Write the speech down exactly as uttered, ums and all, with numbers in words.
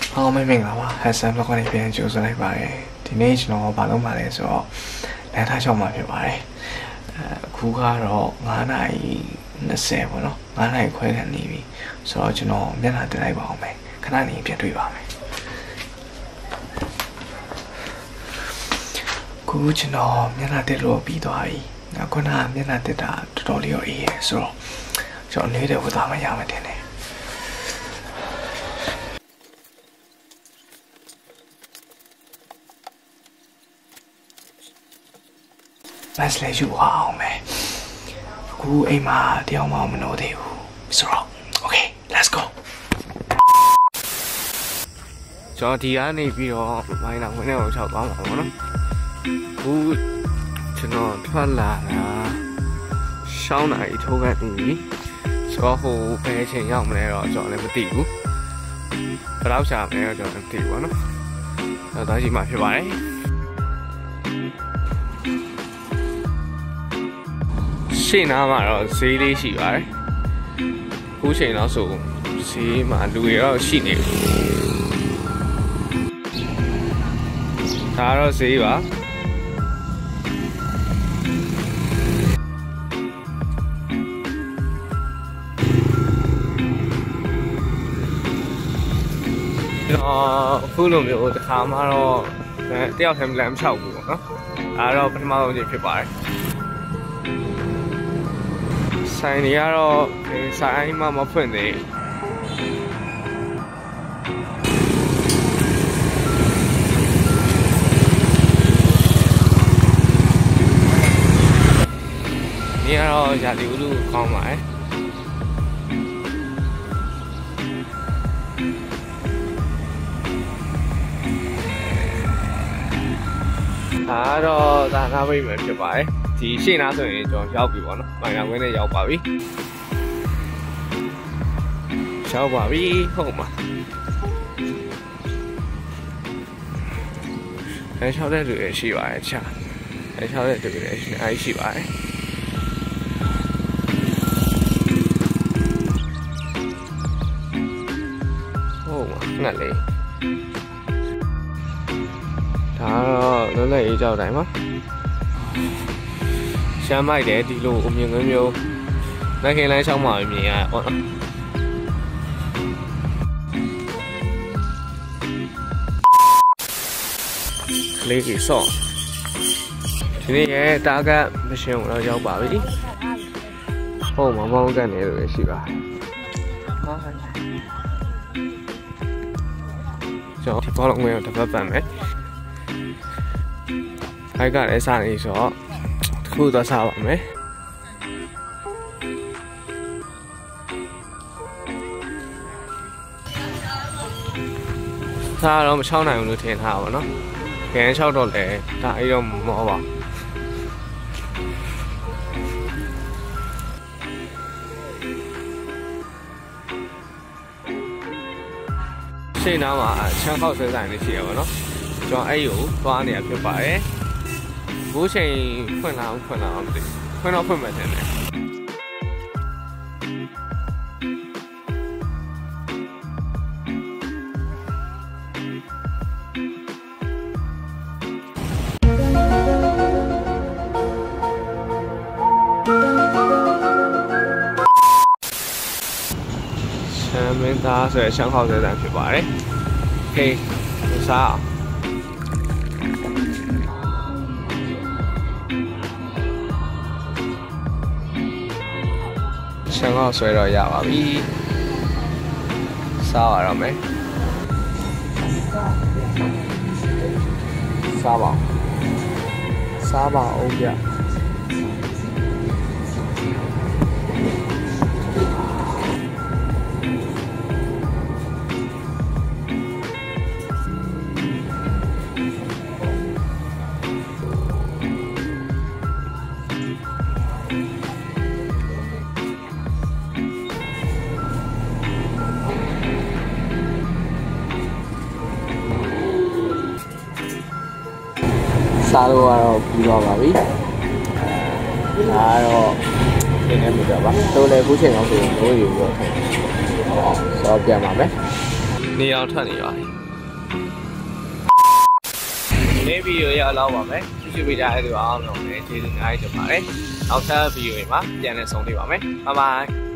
အော်မင်းမင်္ဂလာပါဟက်ဆန်ဘလော့ကနေပြန်ကြိုဆိုလိုက်ပါတယ်ဒီနေ့ကျွန်တော်ဘာလုပ်မှာလဲဆိုတော့လမ်းထားချောင်းမှာဖြစ်ပါတယ်အခုကတော့9နာရီ20ပေါ့နော်9နာရီခွဲခန့်နေပြီဆိုတော့ကျွန်တော်မျက်နှာတင်လိုက်ပါအောင်မယ်ခဏနေပြန်တွေ့ပါမယ်ခုကျွန်တော်မျက်နှာတက်လို့ပြီးသွားပြီခုနကမျက်နှာတက်တာတော်တော်လေးရောအေးရယ်ဆိုတော့ကျွန်တော်နေတဲ့ဝတ်သားမရမှတင်တယ်မက်ဆေ့ချ်ယူအောင်မယ်အခုအိမ်မှာတယောက်မှမနှိုးသေးဘူးဆိုတော့ okay let's go ကျွန်တော်ဒီကနေပြီးတော့မိုင်းလာဝင်နေအောင်ချောက်သွားမှာပေါ့နော်အခုကျွန်တော်ထွက်လာတာရှောင်းနိုင်ထိုးကနေပြီဆိုတော့ဟိုဘယ်ချိန်ရောက်မလဲတော့ကျွန်တော်လည်းမသိဘူးဘယ်တော့ရှာမလဲတော့ကျွန်တော်မသိဘူးပေါ့နော်အဲ့တော့ဒီမှာဖြစ်ပါတယ်ရှေ့နားမှာတော့ဈေးလေးရှိပါတယ်ခုချိန်တော့ဆိုဈေးမှာလူတွေတော့ရှိနေပြီဒါတော့ဈေးပါတော့အခုလိုမျိုးတစ်ခါမှတော့တယောက်ထဲမလမ်းမလျှောက်ဘူးပေါ့နော်ဒါတော့ပထမဆုံးကြိမ်ဖြစ်ပါတယ်ဆိုင်တွေကတော့ဆိုင်မှမဖွင့်သေးဒီကတော့ရာသီဥတုကောင်းပါတယ်ဒါတော့ဒါနာမိတ်ပဲဖြစ်ပါတယ်ဒီရှေ့နားဆိုရင်ကျွန်တော်ရောက်ပြီပေါ့နော်မိုင်နာဝင်းနဲ့ရောက်ပါပြီရောက်ပါပြီဟုတ်မှာအဲချောက်တဲ့လူတွေရှိပါတယ်ချာအဲချောက်တဲ့လူတွေအားရှိပါတယ်ဟုတ်မှာငတ်လေးဒါတော့လွတ်လပ်ရေးကြောက်တိုင်းပါရှမ်းမိုက်တယ်ဒီလိုအမြင်မျိုးမျိုးလက်ခင်လမ်းချောင်းမှာမြင်ရဟုတ်နော်လေးကြီးဆော့ဒီနေ့ရဲ့တာဂတ်မရှင်ကိုတော့ရောက်ပါပြီဟုတ်မမောင်းကန်နေလို့ရှိပါကျွန်တော်ဒီဘောလုံးဝင်တော့တစ်ပတ်ပန်မယ်ခိုက်ကလည်းစားနေဆိုတော့ခုသွားစားပါမယ်စားတော့မချောင်းနိုင်ဘူးလို့ထင်ထားပါတော့ခန်းချောက်တော့လေဒါအဲ့တော့မောပါရှေ့နားမှာချမ်းပေါက်ဆွဲဆိုင်လေးရှိရပါတော့ကျွန်တော်အဲ့ကိုသွားနေရဖြစ်ပါတယ်ဘိုးချိန်ဖွင့်လာအောင်ဖွင့်လာအောင်မသိဖွင့်တော့ဖွင့်မယ်ထင်တယ်ရှမ်းမင်းသားဆိုရယ်ရှမ်းခေါက်တဲ့တန်းဖြစ်ပါတယ်โอเคစားအောင်ရှမ်းကောက်ဆွဲတော့ရပါပြီစားရတော့မယ်စားပါစားပါအောင်ဗျစားလို့ကတော့ပြီးတော့ပါပြီဒါကတော့ဒီနေ့မြင်တော့ပါတိုးလေခုချိန်အောင်ဆိုရင်လို့ယူပြီးတော့ဆိုတော့ပြန်ပါမယ်နေအောင်ထွက်နေပါဒီဗီဒီယိုရလောက်ပါမယ်ချစ်ချစ်ပေးကြတဲ့သူအားလုံးလည်းကျေးဇူးအများကြီးတင်ပါတယ်နောက်ထပ်ဗီဒီယိုတွေမှာပြန်လည်ဆုံတွေ့ပါမယ်ဘိုင်ဘိုင်